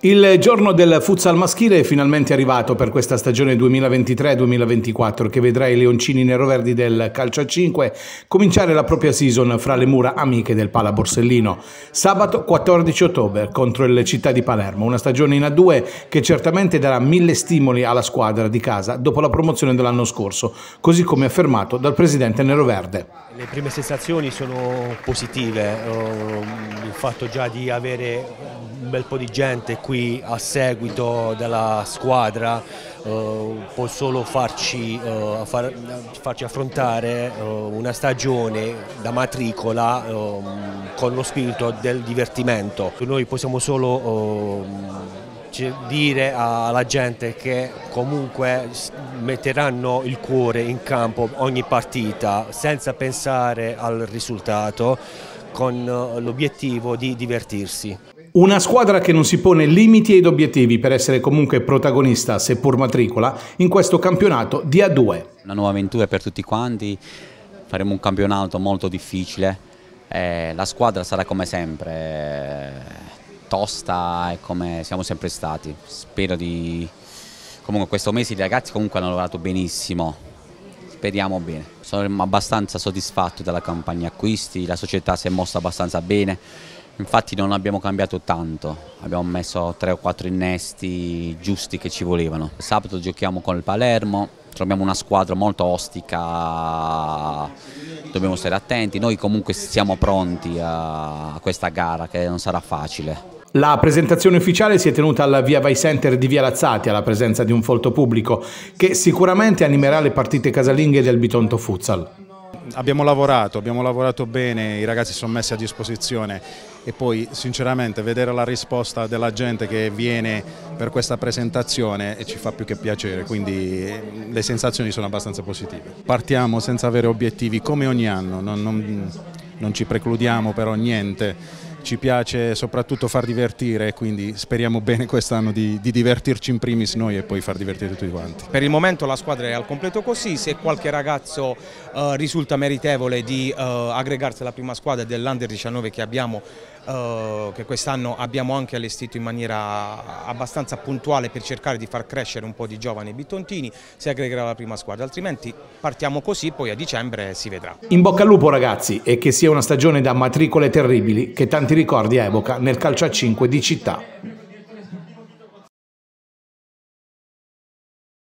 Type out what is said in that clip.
Il giorno del futsal maschile è finalmente arrivato per questa stagione 2023-2024 che vedrà i leoncini neroverdi del calcio a 5 cominciare la propria season fra le mura amiche del Pala Borsellino. Sabato 14 ottobre contro il Città di Palermo, una stagione in A2 che certamente darà 1000 stimoli alla squadra di casa dopo la promozione dell'anno scorso, così come affermato dal presidente neroverde. Le prime sensazioni sono positive, il fatto già di avere un bel po' di gente qui a seguito della squadra può solo farci affrontare una stagione da matricola con lo spirito del divertimento. Noi possiamo solo dire alla gente che comunque metteranno il cuore in campo ogni partita senza pensare al risultato, con l'obiettivo di divertirsi. Una squadra che non si pone limiti ed obiettivi per essere comunque protagonista, seppur matricola, in questo campionato di A2. Una nuova avventura per tutti quanti, faremo un campionato molto difficile, la squadra sarà come sempre tosta e come siamo sempre stati. Spero di... Comunque questo mese i ragazzi comunque hanno lavorato benissimo, speriamo bene. Sono abbastanza soddisfatto della campagna acquisti, la società si è mossa abbastanza bene, infatti non abbiamo cambiato tanto, abbiamo messo 3 o 4 innesti giusti che ci volevano. Sabato giochiamo con il Palermo, troviamo una squadra molto ostica, dobbiamo stare attenti, noi comunque siamo pronti a questa gara che non sarà facile. La presentazione ufficiale si è tenuta al Via Vai Center di Via Lazzati alla presenza di un folto pubblico che sicuramente animerà le partite casalinghe del Bitonto Futsal. Abbiamo lavorato bene, i ragazzi sono messi a disposizione e poi sinceramente vedere la risposta della gente che viene per questa presentazione ci fa più che piacere, quindi le sensazioni sono abbastanza positive. Partiamo senza avere obiettivi come ogni anno, non ci precludiamo però niente. Ci piace soprattutto far divertire, quindi speriamo bene quest'anno di divertirci in primis noi e poi far divertire tutti quanti. Per il momento la squadra è al completo così, se qualche ragazzo risulta meritevole di aggregarsi alla prima squadra dell'Under 19 che quest'anno abbiamo anche allestito in maniera abbastanza puntuale per cercare di far crescere un po' di giovani bitontini, si aggregherà alla prima squadra, altrimenti partiamo così, poi a dicembre si vedrà. In bocca al lupo ragazzi, e che sia una stagione da matricole terribili che tanti ricordi evoca nel calcio a 5 di città.